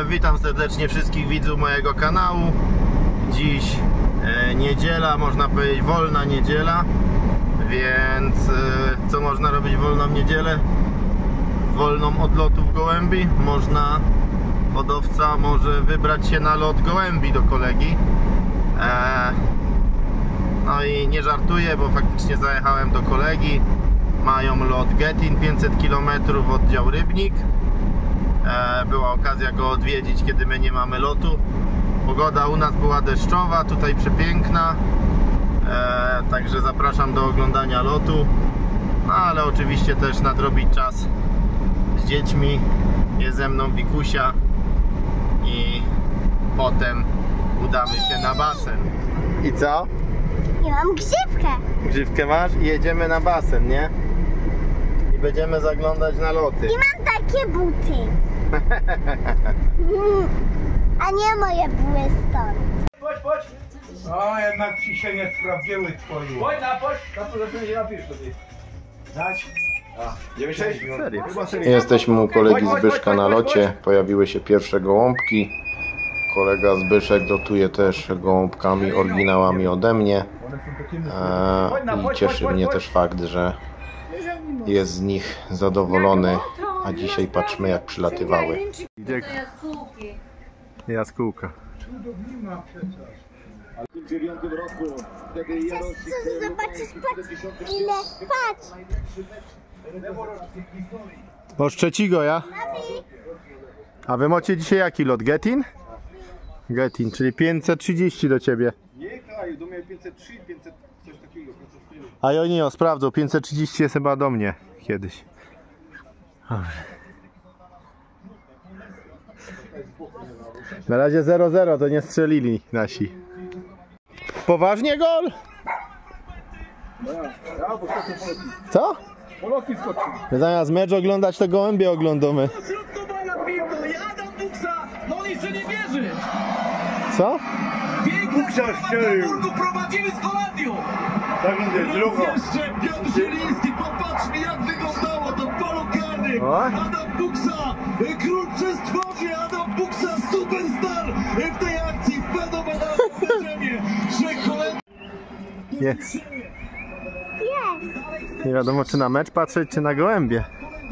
Witam serdecznie wszystkich widzów mojego kanału. Dziś niedziela, można powiedzieć wolna niedziela. Więc co można robić w wolną niedzielę? Wolną od lotów gołębi. Hodowca może wybrać się na lot gołębi do kolegi. No i nie żartuję, bo faktycznie zajechałem do kolegi. Mają lot Getin 500 km, oddział Rybnik. Była okazja go odwiedzić, kiedy my nie mamy lotu. Pogoda u nas była deszczowa, tutaj przepiękna. Także zapraszam do oglądania lotu. No ale oczywiście też nadrobić czas z dziećmi. Jest ze mną Wikusia. I potem udamy się na basen. I co? Ja mam grzywkę. Grzywkę masz? I jedziemy na basen, nie? I będziemy zaglądać na loty. I mam takie buty. A nie moje były stąd. Chodź. O, jednak ci się nie sprawdziły twoje. Chodź. Na to zacząłem się napisz tutaj. Dać? Jesteśmy u kolegi Zbyszka na locie. Pojawiły się pierwsze gołąbki. Kolega Zbyszek dotuje też gołąbkami, oryginałami ode mnie. I cieszy mnie też fakt, że jest z nich zadowolony. A dzisiaj patrzmy, jak przylatywały. Idzie jaskółka. Chcesz zobaczyć, patrz ile, patrz. Boż trzeciego ja? A wy macie dzisiaj jaki lot? Getin? Getin, czyli 530 do ciebie. Nie, kraju, do mnie 503, 500, coś takiego. A ja nie, sprawdzą, 530 jest chyba do mnie kiedyś. Dobrze. Na razie 0-0, to nie strzelili nasi. Poważnie gol? Ja, bo skoczę Polki. Co? Polki skoczą. Zamiast mecz oglądać, to gołębie oglądamy. No jeszcze nie wierzy! Co? Piękna sprawa prowadzimy z Holandią! Tak będzie, drugo. Jeszcze Piotr Zieliński, popatrzmy jak wyglądało to w polu karnym! O. Adam Buksa, król przestworzy, Adam Buksa, superstar w tej akcji, w fenomenalnym poziomie, że Holandia... Jest. Nie wiadomo, czy na mecz patrzeć, czy na gołębie.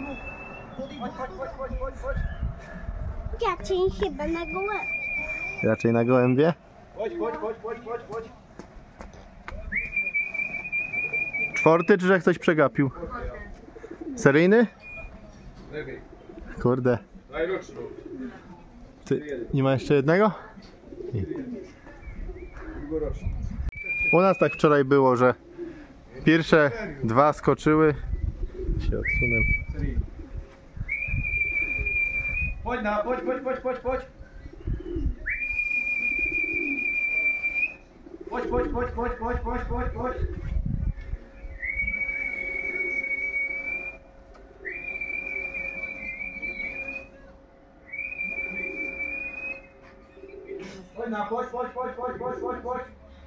Raczej chyba na głowę. Raczej na gołębie. Chodź. Czwarty, czy że ktoś przegapił? Seryjny? Kurde. Ty, nie ma jeszcze jednego? Nie. U nas tak wczoraj było, że pierwsze dwa skoczyły. Się odsunę. Chodź. Chodź. Chodź.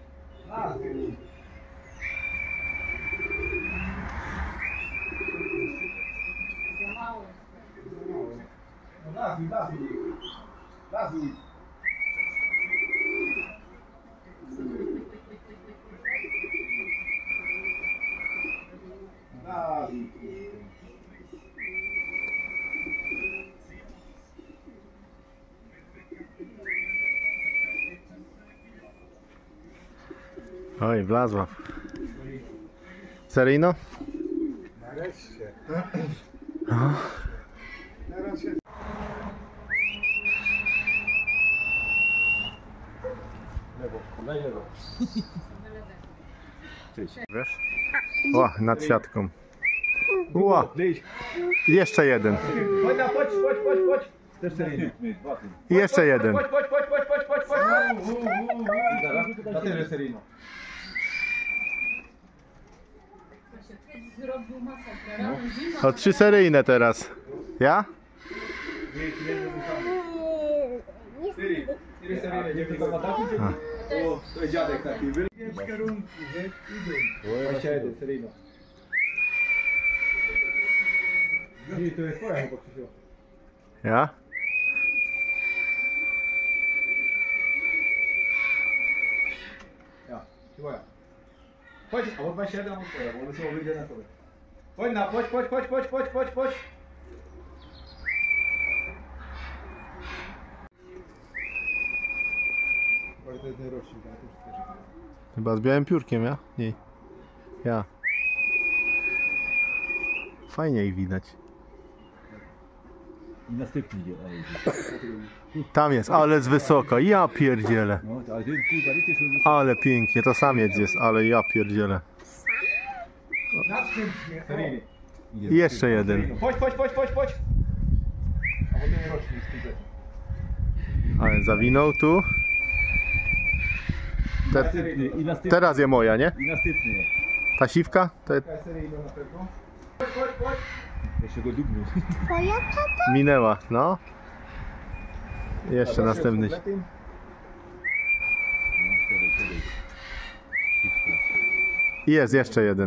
Nazwij. Oj, Wlazław. Seryjno? Nareszcie. Lewo. Wiesz? O, nad siatką. Ła, jeszcze jeden. Chodź. Też seryjny. I jeszcze jeden. Chodź. Na tyle seryjno. O, 3 seryjne teraz. Ja? Ile seryjne? Dziewczyna ma taki? To jest dziadek taki. W kierunku, idą. 21, seryjno. Nie, to jest twoja chyba, Krzysiu. Ja? twoja. Chodź, albo 27, albo twoja, bo one są wyjdzie na tobie. Chodź. To jest ten rocznik, a to już też. Chyba z białym piórkiem, ja? Nie. Ja. Fajnie ich widać. I następny idzie. Tam jest, ale z wysoko. Ja pierdzielę. No, ale ten kurwa, ty są Ale pięknie, to samiec jest, ale ja pierdzielę. Następnie. Seryjny. I jeszcze jeden. Chodź. A potem rocznik z kompletem. Ale zawinął tu. następny. I następny. Teraz je moja, nie? I następny. Ta siwka? To jest... Seryjny na pewno. Jeszcze go dubnął. Twoja tata? minęła, no. Jeszcze następny. No, siadaj. Jest jeszcze jeden.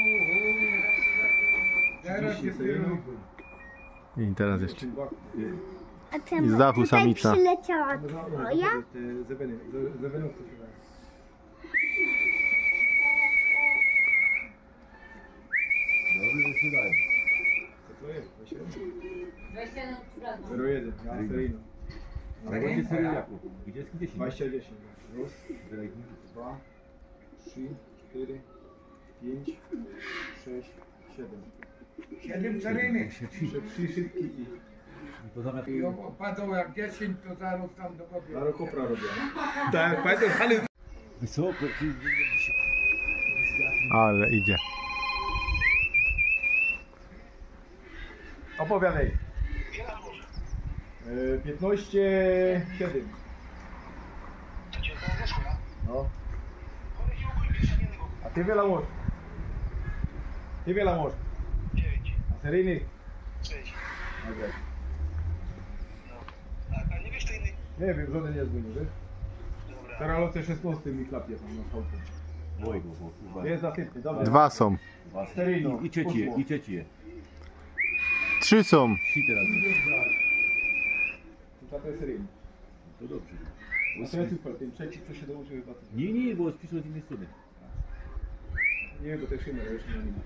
Teraz jest seryjny. I teraz jeszcze. A czemu? I z dachu Tutaj samica. przyleciała twoja? Zewenów to się da. Dobrze, że się dają. Co jest? 27 01, ja seryjny. Ale będzie seryjniaku. Gdzie jest 10? 20, 10. Raz, 2, 3, 4, 5, 6, 7. 7 seryjnych. 3 szybki i To zamiast... I opadło jak 10, to zaraz tam do kopii. na kopra robię. Tak, pamiętam, ale... Wysoko. Ale idzie. Opowiadaj. 15, 7. No. A ty wiele masz? Ty wiele masz? 9. A seryjny? 6. Dobra. A nie wiesz to inny? Nie wiem, żaden nie zmienił, wiesz? Dobra. Teraz loce 16 mi klapie tam na stałkę. Oj, kurwa. Jest następny, dobra. Dwa są. Seryjno. I trzeci. 3 są. Si teraz. To jest seryjny. To dobrze. A to jest super, ten trzeci co się dołączył chyba. Nie, bo spiszę od innej strony. Nie wiem, bo to jest szymer, jeszcze nie ma.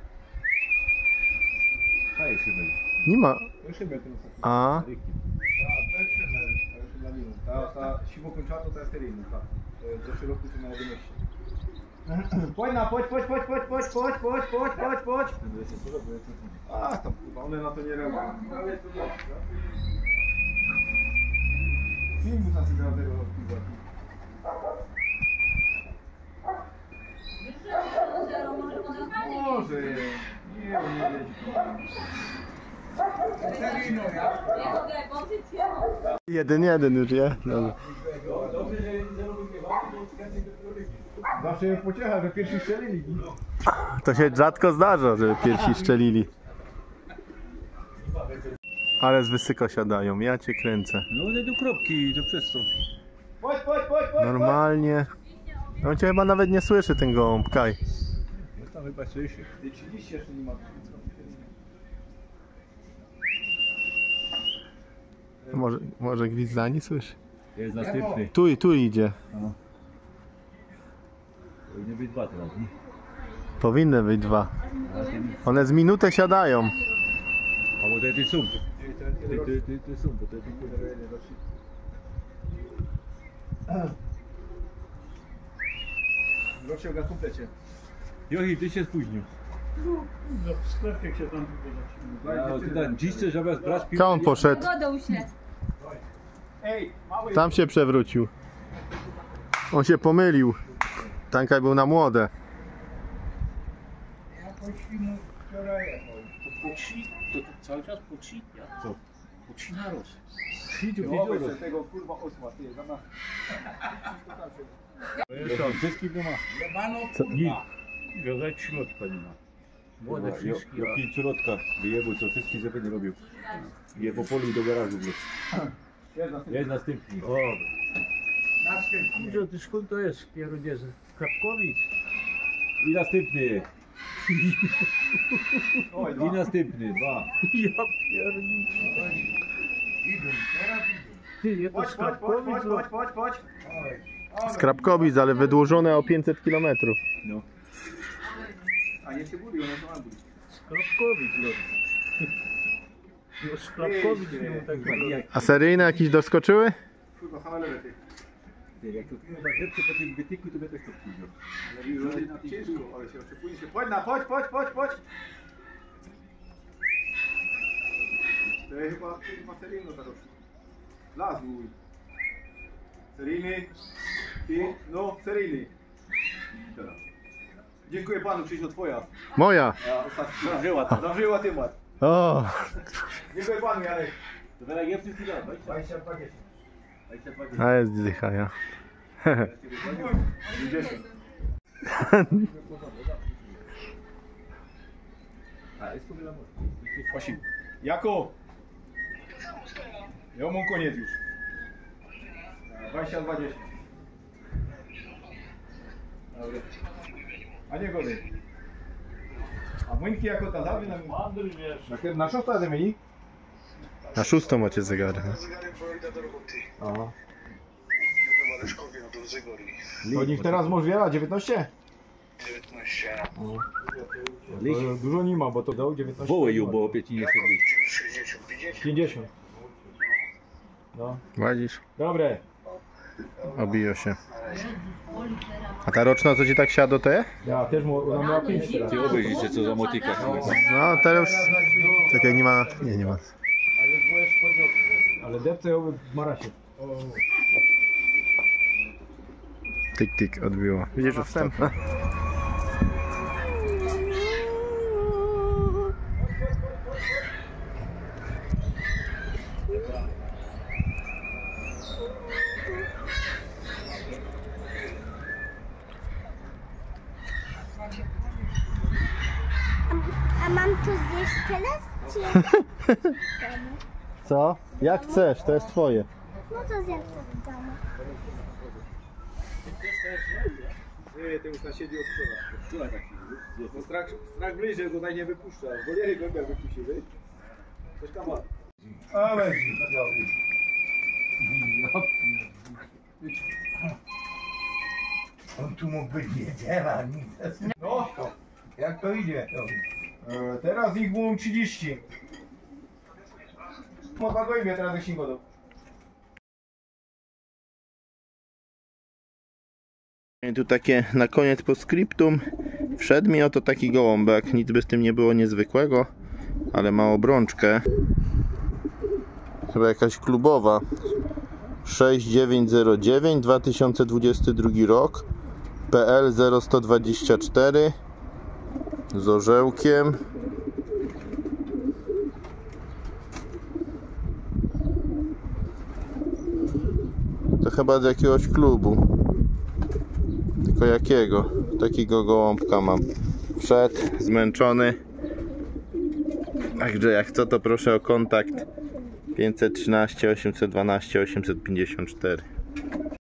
Hej, Szymel. Nie ma. To jest szymer ten ostatni. A. To jest szymer, to jest dla minut. Ta siwo kończata to jest seryjny, tak. To jest do środku co na 11. Chodź. A, tam kurwa, one na to nie reagują. Filmu na tym zero rozpiwa. Może, nie, on nie wiedzie. Seryjno, ja. 1-1 już, nie? Dobra. Zawsze jest pociecha, że pierwsi strzelili. To się rzadko zdarza, żeby pierwsi szczelili. Ale z wysoko siadają, ja cię kręcę. No one do kropki, to przez co. Chodź. Normalnie. On cię chyba nawet nie słyszy, ten gołąb, Kaj. No tam chyba słyszy. 30 jeszcze nie ma. Może gwizdani słyszy? Jest następny. Tu idzie. Powinny być dwa teraz, nie? Powinny być 2. One z minutę siadają. A bo te są. Te są, bo te Roczek na komplecie. Jochi, ty się spóźnił. No w sklepie się tam No, ty tam dziś chcesz zamiast brać piłkę. Tam on poszedł. Wodą się. Ej, mały. Tam się przewrócił. On się pomylił. Tankaj był na młode. Ja poświnu wczoraj jechał. To cały czas po 3? Jak Co? Po 3 naroz. Wobec tego kurwa osła, ty, zamiast... Wszystkich nie ma. Jebano Nie. Wiązać środka nie ma. Młode wszystkie. Ja 5 lotka wyjebał, co wszystkich sobie nie robił. Je po polu do garażu. Jest następny. O, następnie. gdzie ty skąd to jest? Pierunie z Krapkowic. I następny. Oj, I następny. 2. Ja pierdzielę. Idą, teraz idą. Ty, je to z Krapkowic. Chodź. Z Krapkowic, ale wydłużone o 500 km. No. A nie Cybuli, one to ma być. Krapkowic, no. No z Krapkowic nie tak dalej. A seryjne jakieś doskoczyły? Kurwa, same lewe ty. Ty, jak to chyba depce po tym wytyku, to by też to pójdzie. Ale ciężko, ale się oczekuje się. Chodź! To jest chyba seryjno zaraz. Lazuj. Seryjny. Ty, no, seryjny. Teraz. Dziękuję panu, Krzysiu, twoja. Moja! Zażyła temat. O! Dziękuję panu, Janek. To teraz jest wszystko da, 22 A jest dycha, ja. 10. A, jest to wiadomo. Osim. Jako! Ja mam koniec już. 22 10. Dobra. A nie gorzej. A młynki jako ta zawie na szósta zamieni? Na 6 macie zegary. Zegarek, bo idę do roboty. Aha. Ja Maleszkowie na drodze gori. To nich teraz może wiele, 19? 19. Dużo nie ma, bo to dał 19. Woły ją, bo opie ci nie chce być. 60, 50. 50. No. Wadzisz? Dobre. Obijo się. A ta roczna co ci tak siadło to jest? Ja też ona miała 5 teraz. Ty obejrzyjcie co za motyka. No teraz już... Czekaj, nie ma... Nie ma. Ale depce ją w marasie. Tyk, tyk, odbiło. Widzisz, wstępne. A mam tu zjeść teraz? Czy... Co? Jak chcesz, to jest twoje. No to zjem to w domu. Nie, ty już na siedzi od wczoraj. No strach bliżej, go nie wypuszcza. Goliery go jak wypuści, wiesz? Coś tam ma. A weź. On tu mógł być niedziela, nic. No, Jak to idzie? teraz ich było 30. Podłagujmy teraz jak się godą. I tu takie na koniec postscriptum. Wszedł mi oto taki gołąbek. Nic by z tym nie było niezwykłego, ale ma obrączkę. Chyba jakaś klubowa. 6909 2022 rok. PL 0124 z orzełkiem. To chyba z jakiegoś klubu. Tylko jakiego? Takiego gołąbka mam. Wszedł, zmęczony. Także jak co, to proszę o kontakt 513 812 854.